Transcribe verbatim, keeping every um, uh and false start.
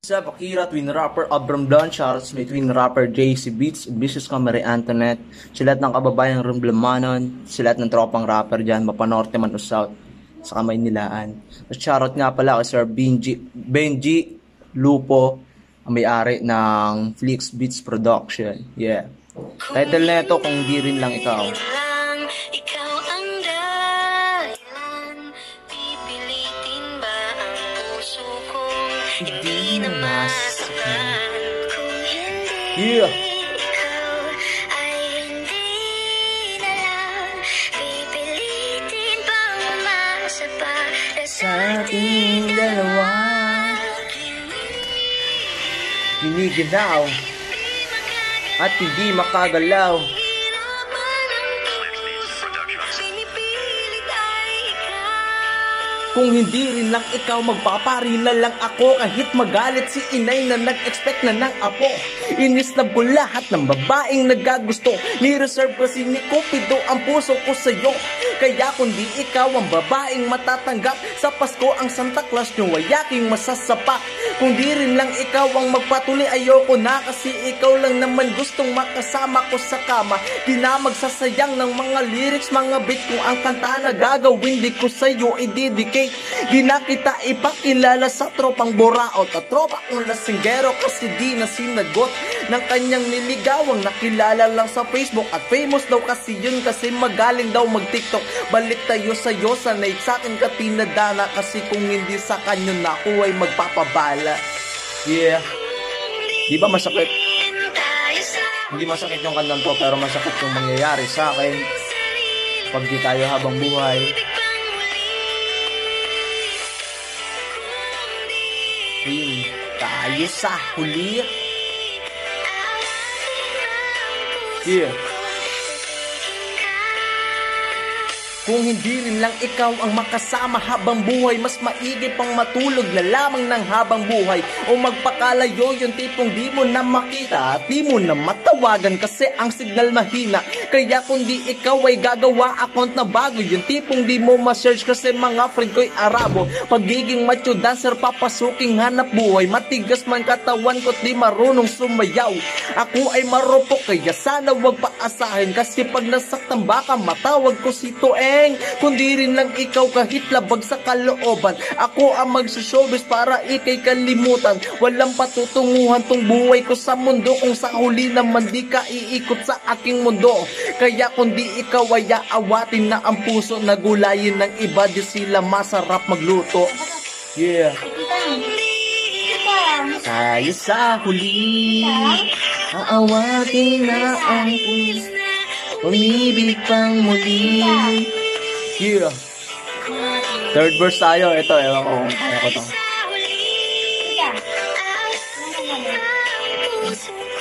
Sa Akira, Twin Rapper, Abram Don, Charles, may Twin Rapper, J C Beats, Vicious ka, Marie Antoinette, silat ng kababayang Rumblemanon, silat ng tropang rapper dyan, mapanorte man o south, sa kamay nilaan. At shoutout nga pala kay Sir Benji, Benji Lupo, ang may-ari ng Flix Beats Production. Yeah. Title na ito, Kung Di Rin Lang Ikaw. Hindi na masakan kung hindi yeah. Ikaw ay hindi na lang pipilitin pang umasa para sa ating dalawa. Giniginaw at hindi makagalaw. Kung hindi rin lang ikaw, magpapari na lang ako. Kahit magalit si inay na nag-expect na ng apo. Inis na po lahat ng babaeng nagagusto. Ni-reserve kasi ni Cupido ang puso ko sa'yo. Kaya kung di ikaw ang babaeng matatanggap, sa Pasko ang Santa Claus nyo ay aking masasapak. Kung di rin lang ikaw ang magpatuloy, ayoko na. Kasi ikaw lang naman gustong makasama ko sa kama. Di na magsasayang ng mga lyrics, mga beat. Kung ang kanta na gagawin di ko sa'yo i-dedicate. Di na kita ipakilala sa tropang boraot at tropa kong lasinggero kasi di na sinagot ng kanyang nilligawang nakilala lang sa Facebook at famous daw kasi yun kasi magaling daw mag-TikTok. Balik tayo sa iyo, sanay sa'kin ka tinadana kasi kung hindi sa kanyo na ako ay magpapabala. Yeah. Di ba masakit? Hindi masakit yung kandang to pero masakit yung mangyayari sa akin pag di tayo habang buhay. Rin tayo sa huli. Yeah. Kung hindi rin lang ikaw ang makasama habang buhay, mas maigi pang matulog na lamang ng habang buhay o magpakalayo yung tipong di mo na makita at di mo na matawagan kasi ang signal mahina. Kaya kung di ikaw ay gagawa account na bago, yung tipong di mo ma-search kasi mga friend ko'y Arabo. Pagiging macho dancer, papasuking hanap buhay, matigas man katawan ko't di marunong sumayaw. Ako ay marupok kaya sana wag paasahin kasi pag nasaktan baka matawag ko si Toeng. Kundi rin lang ikaw kahit labag sa kalooban, ako ang magsushowbiz para ikay kalimutan. Walang patutunguhan tong buhay ko sa mundo kung sa huli naman di ka iikot sa aking mundo. Kaya kundi ikaw ay aawatin na ang puso na gulayin ng iba, di sila masarap magluto. Yeah. Tayo sa huli, aawatin na ang puso, umibig pang muli. Yeah. Third verse tayo. Ito, ewan ko. Kaya ko to.